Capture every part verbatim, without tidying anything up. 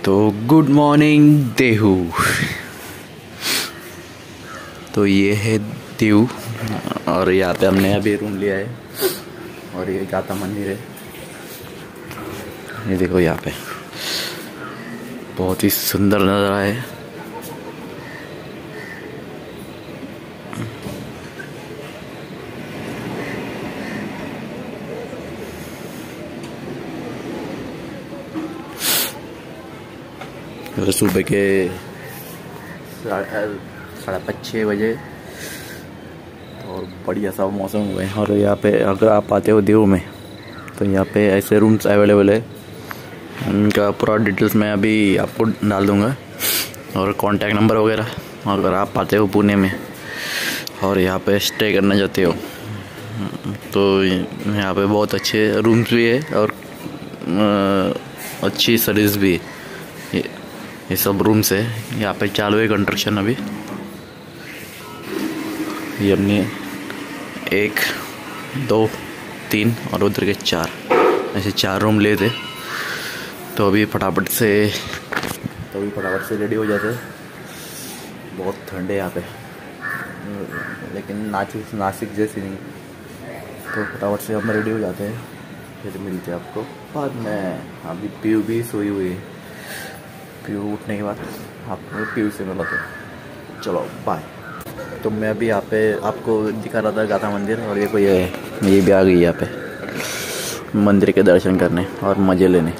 तो good morning Dehu. तो ये है देहू और यहाँ पे हमने अभी रूम लिया है और ये गाता मंदिर है। ये देखो यहाँ पे बहुत ही सुंदर नज़ारा है। सुबह के साढ़े पाँच छः बजे और बढ़िया सा मौसम हुआ है। और यहाँ पे अगर आप आते हो देहू में तो यहाँ पे ऐसे रूम्स अवेलेबल है। उनका पूरा डिटेल्स मैं अभी आपको डाल दूँगा और कॉन्टैक्ट नंबर वगैरह। अगर आप आते हो पुणे में और यहाँ पे स्टे करना चाहते हो तो यहाँ पे बहुत अच्छे रूम्स भी है और अच्छी सर्विस भी है। ये सब रूम्स है। यहाँ पे चालू है कंस्ट्रक्शन अभी। ये हमने एक दो तीन और उधर के चार ऐसे चार रूम लिए थे। तो अभी फटाफट से तो अभी फटाफट से रेडी हो जाते। बहुत ठंडे यहाँ पे, लेकिन नासिक नासिक जैसी नहीं। तो फटाफट से हम रेडी हो जाते हैं, फिर मिलते हैं आपको बाद में। अभी पीयू भी सोई हुई है। पीयू उठने के बाद आपको पीयू से मिलाते हैं। चलो बाय। तो मैं अभी यहाँ पे आपको दिखा रहा था गाता मंदिर और ये कोई है, ये भी आ गई यहाँ पे मंदिर के दर्शन करने और मज़े लेने।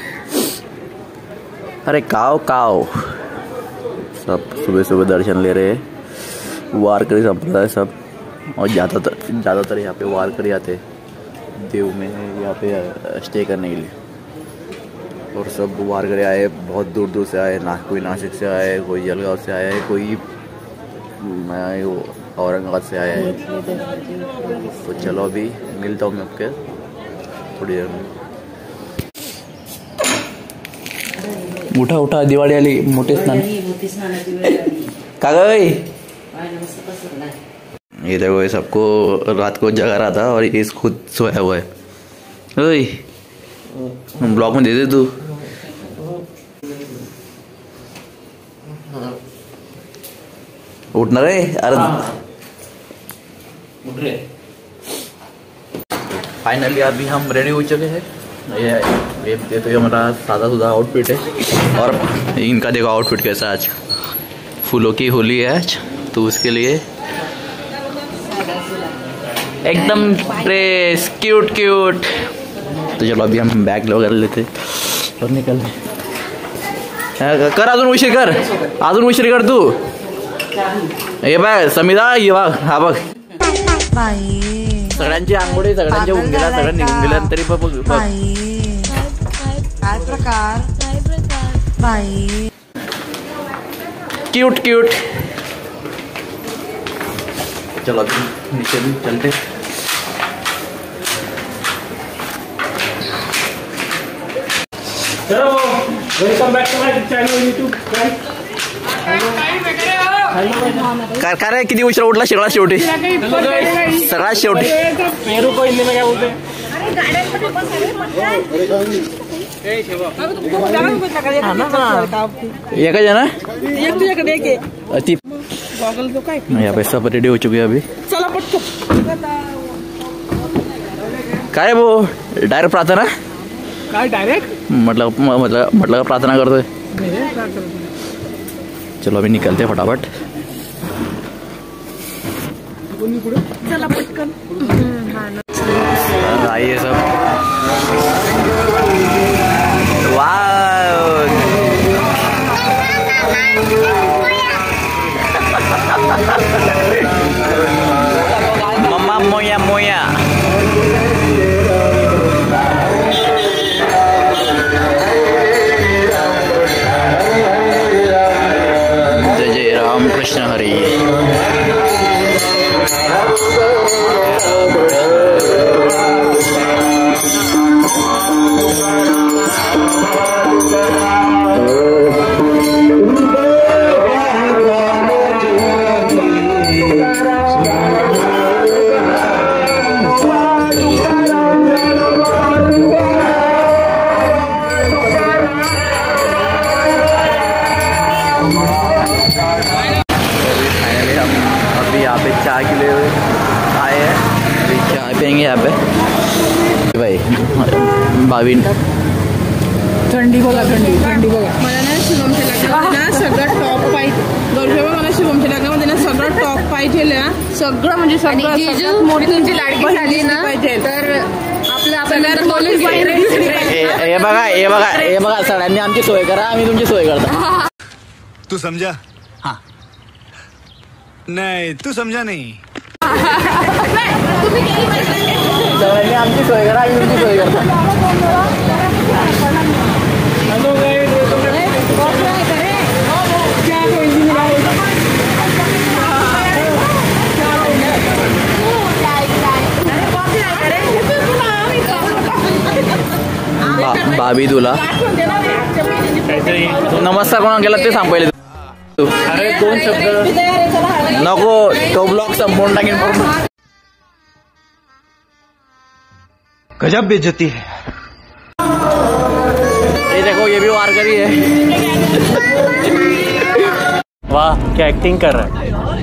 अरे काओ काओ सब सुबह सुबह दर्शन ले रहे हैं। वारकरी संप्रदाय सब और ज़्यादातर ज़्यादातर यहाँ पे वारकरी आते देव में यहाँ पे स्टे करने के लिए। और सब वारकरी आए, बहुत दूर दूर से आए। ना कोई नासिक से आए, कोई जलगांव से आया है, कोई औरंगाबाद से आया है। तो चलो अभी मिलता हूँ मैं आपके थोड़ी देर में। उठा उठा दिवाळी आली, मोठे स्नान का गई। ये देखो ये सबको रात को जगा रहा था और ये खुद सोया हुआ है। ओए ब्लॉग में दे दे तू। उठना रे। अरे उठ रहे। फाइनली अभी हम रेडी हो चुके हैं। ये ये, ये तो ये हमारा सादा सुधा आउटफिट है। और इनका देखो आउटफिट कैसा आज। फूलों की होली है आज, तो उसके लिए एकदम फ्रेश क्यूट क्यूट। तो चलो अभी हम बैग वगैरह लेते और निकल कर। अजून उशीर कर, अजून उशीर कर तू। ये बाय समिधा, ये बघ हा बघ सगळ्यांची आंघोळी सगळ्यांच्या होऊन गेला, सगळं निघून गेल्या तरी बघ काय प्रकार बाई क्यूट क्यूट। चलो नीचे भी चलते। Hello, welcome back to my channel YouTube guys. काय काय रे, किती उशिरा उठला सगळा शेवटी, सगळा शेवटी। पेरू को हिंदी में क्या बोलते हैं? ये का जाना एक तुझ्याकडे देखे अति गॉगल तो काय यहाँ पे सब रेडी हो चुके हैं अभी। चला पटकन। काय वो डायरेक्ट प्रार्थना काय डायरेक्ट मतलब मतलब मतलब प्रार्थना करते। चलो अभी निकलते हैं फटाफट। चला पटकन। आइए सब। वाव मम्मा मोया मोया। जय जय राम कृष्ण हरि। चाय के लिए आए हैं, अभी चाय पियेंगे यहाँ पे भाई। बावीन थंडी बघा, थंडी थंडी बघा। मला ना शिवमच्या लग्नामध्ये ना सगळं टॉप पाहिजे, गौरव मला शिवमच्या लग्नामध्ये ना सगळं टॉप पाहिजे, सगळं म्हणजे सगळं मोठी तुमची लाडकी झाली ना तर आपलं आपल्याला नॉलेज पाहिजे। हे बघा हे बघा हे बघा सगळ्यांनी आमची सोय करा, आम्ही तुमची सोय करतो। तू समझा? हाँ नहीं तू समझा नहीं। सगळ्यांनी आमची सोय करा, आम्ही तुमची सोय करतो। भाभी दूल्हा नमस्कार कोणा केला ते सांग पहिले तू। अरे दोन शब्द नको, तो ब्लॉग संपूर्ण टाकेन पूर्ण। गजब बेइज्जती है। ये देखो ये भी वारकरी है। वाह क्या एक्टिंग कर रहा है।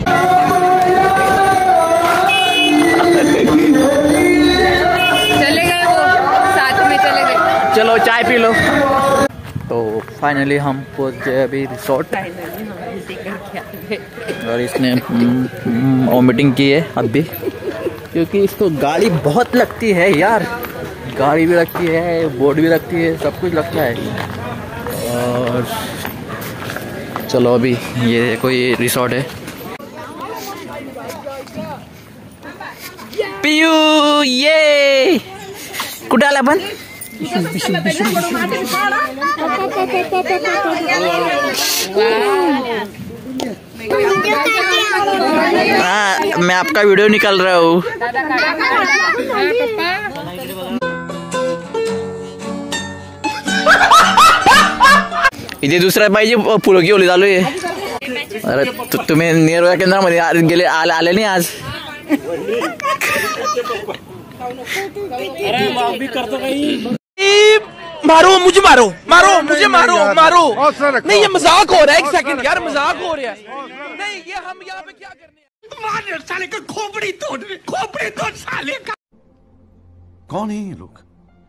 चले गए वो साथ में चले गए। चलो चाय पी लो। तो फाइनली हम पहुंच गए अभी रिसोर्ट, और इसने वॉमिटिंग की है अब भी, क्योंकि इसको गाड़ी बहुत लगती है यार। गाड़ी भी लगती है, बोर्ड भी लगती है, सब कुछ लगता है। और चलो अभी ये कोई रिसोर्ट है। पियू ये कुठे आला पण? हाँ मैं आपका वीडियो निकाल रहा हूँ। इथे दुसऱ्या पाहिजे फुलं ओली चालू आहे। अरे तुम्ही निरोग्य केंद्रामध्ये गेले आले आले नाही आज? अरे मैं भी करता कहीं। मारो मुझे, मारो मारो मुझे, मारो मारो। नहीं ये मजाक हो रहा है, एक सेकंड यार मजाक हो रहा है। नहीं ये हम यहाँ पे क्या करने मार साले का खोपड़ी तोड़, खोपड़ी तोड़ साले का। कौन है ये लोग?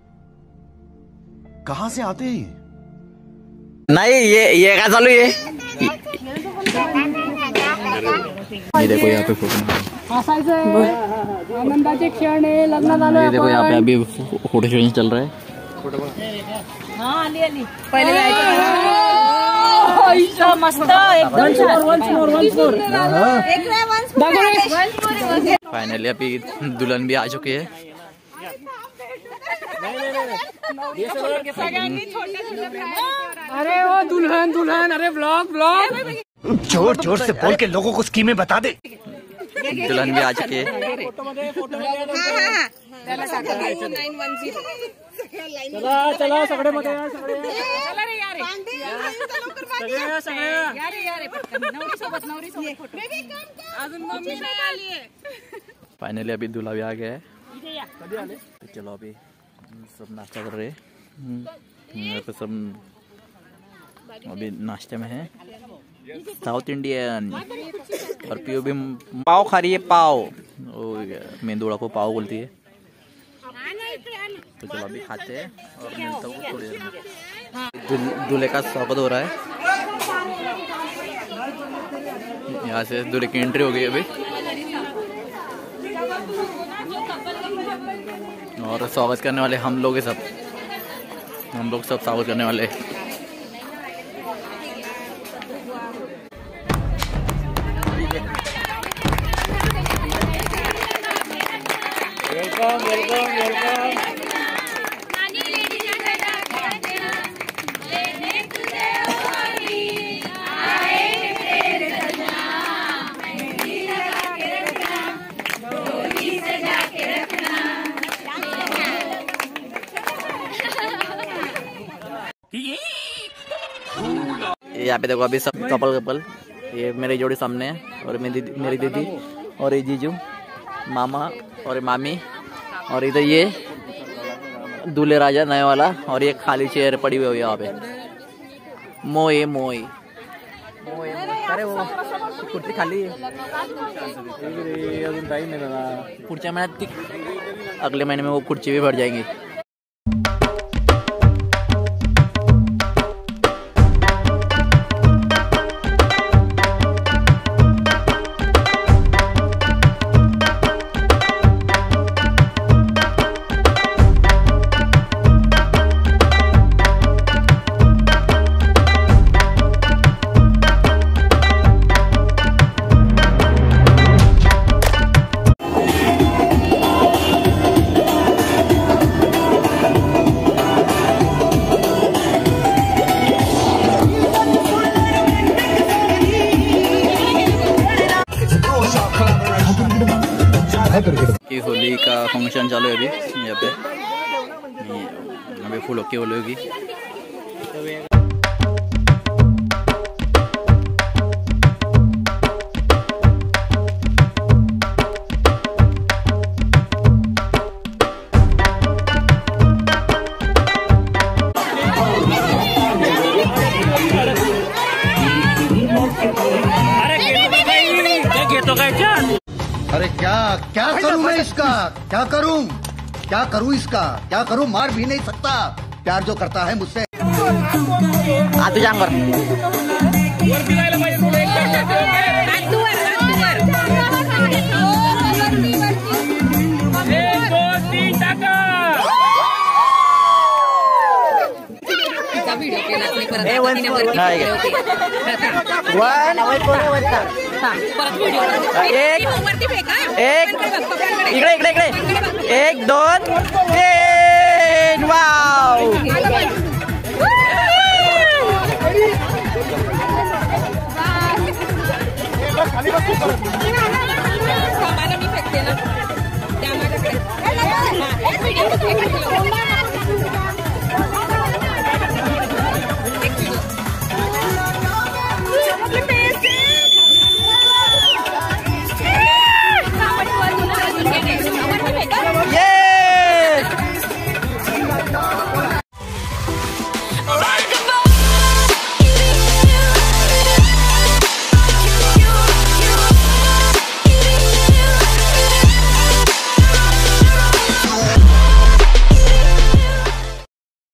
कहाँ से आते हैं? नहीं ये ये क्या चालू है? ये देखो यहाँ पे फोटो, आनंदाचे क्षण आहे, लग्न झालं। ये देखो यहाँ पे अभी फोटो शूटिंग चल रहा है। हाँ आली आली पहिले जायचं मस्त एकदम। फाइनली अभी दुल्हन भी आ चुकी है। अरे वो दुल्हन दुल्हन, अरे ब्लॉग ब्लॉग जोर जोर से बोल के लोगों को स्कीमें बता दे। दुल्हन भी आ चुकी है। चला चला सगळे मध्ये या, सगळे फाइनली अभी दूल्हा भी आ गया है। तो चलो अभी सब नाश्ता कर रहे हैं। यहाँ पे सब अभी नाश्ते में है साउथ इंडियन, और पीओ भी पाव खा रही है। पाव मेंदूड़ा को पाव बोलती है। तो चलो अभी खाते हैं और मिलता हूँ थोड़ी देर में। दूल्हे का स्वागत हो रहा है। यहाँ से दूल्हे की एंट्री हो गई अभी, और स्वागत करने वाले हम लोग सब हम लोग सब स्वागत करने वाले। Welcome welcome welcome. यहाँ पे देखो अभी सब कपल कपल, ये मेरी जोड़ी सामने है, और मेरी दीदी मेरी दीदी और ये जीजू मामा और मामी, और इधर ये दूल्हे राजा नए वाला, और ये खाली चेयर पड़ी हुई है यहाँ पे। मोए मोए अरे वो कुर्ती खाली अजून टाइम आहे दादा. पुढच्या महिन्यात ती अगले महीने में वो कुर्सी भी भर जाएंगी. की होली का फंक्शन चालू है अभी यहाँ पे. यहाँ पे फुल ओके होली होगी. अरे क्या क्या करूं मैं इसका, क्या करूं क्या करूं इसका क्या करूं. मार भी नहीं सकता. प्यार जो करता है मुझसे. आतू जांगर एक एक इकडे इकडे इकडे एक दोन तीन. वाव मी फेकते ना त्या माझ्याकडे